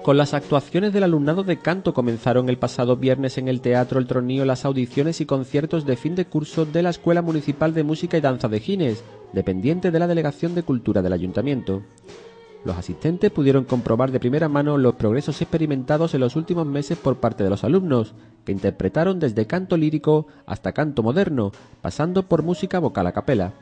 Con las actuaciones del alumnado de canto comenzaron el pasado viernes en el Teatro El Tronío las audiciones y conciertos de fin de curso de la Escuela Municipal de Música y Danza de Gines, dependiente de la Delegación de Cultura del Ayuntamiento. Los asistentes pudieron comprobar de primera mano los progresos experimentados en los últimos meses por parte de los alumnos, que interpretaron desde canto lírico hasta canto moderno, pasando por música vocal a capela.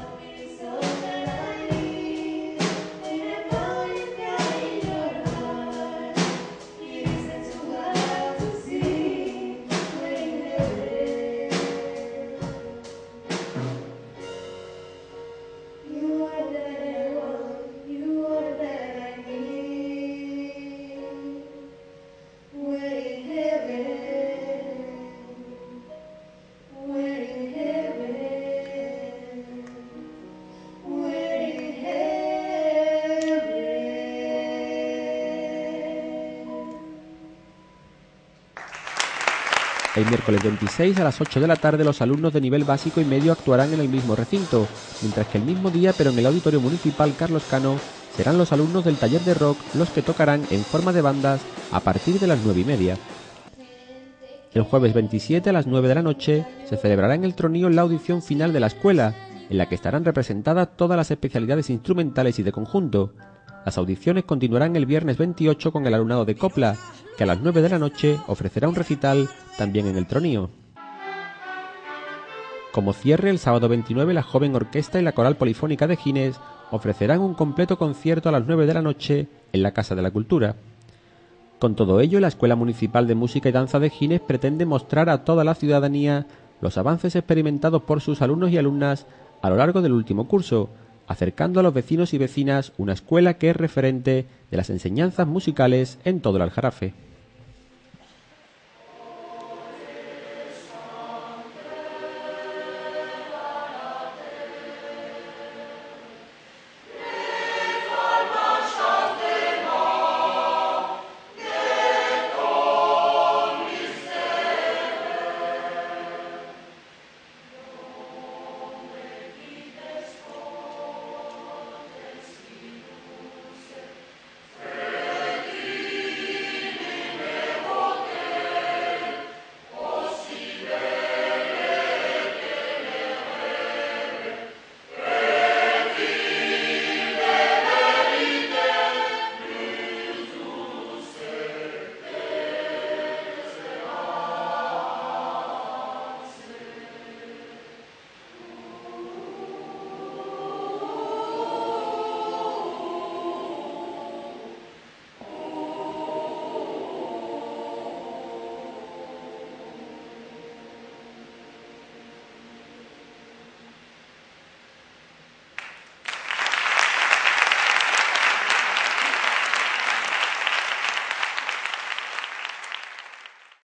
El miércoles 26 a las 8 de la tarde los alumnos de nivel básico y medio actuarán en el mismo recinto, mientras que el mismo día, pero en el Auditorio Municipal Carlos Cano, serán los alumnos del taller de rock los que tocarán en forma de bandas a partir de las 9:30. El jueves 27 a las 9 de la noche se celebrará en el Tronío la audición final de la escuela, en la que estarán representadas todas las especialidades instrumentales y de conjunto. Las audiciones continuarán el viernes 28 con el alumnado de copla, que a las 9 de la noche ofrecerá un recital también en el Tronío. Como cierre, el sábado 29 la Joven Orquesta y la Coral Polifónica de Gines ofrecerán un completo concierto a las 9 de la noche en la Casa de la Cultura. Con todo ello, la Escuela Municipal de Música y Danza de Gines pretende mostrar a toda la ciudadanía los avances experimentados por sus alumnos y alumnas a lo largo del último curso, acercando a los vecinos y vecinas una escuela que es referente de las enseñanzas musicales en todo el Aljarafe.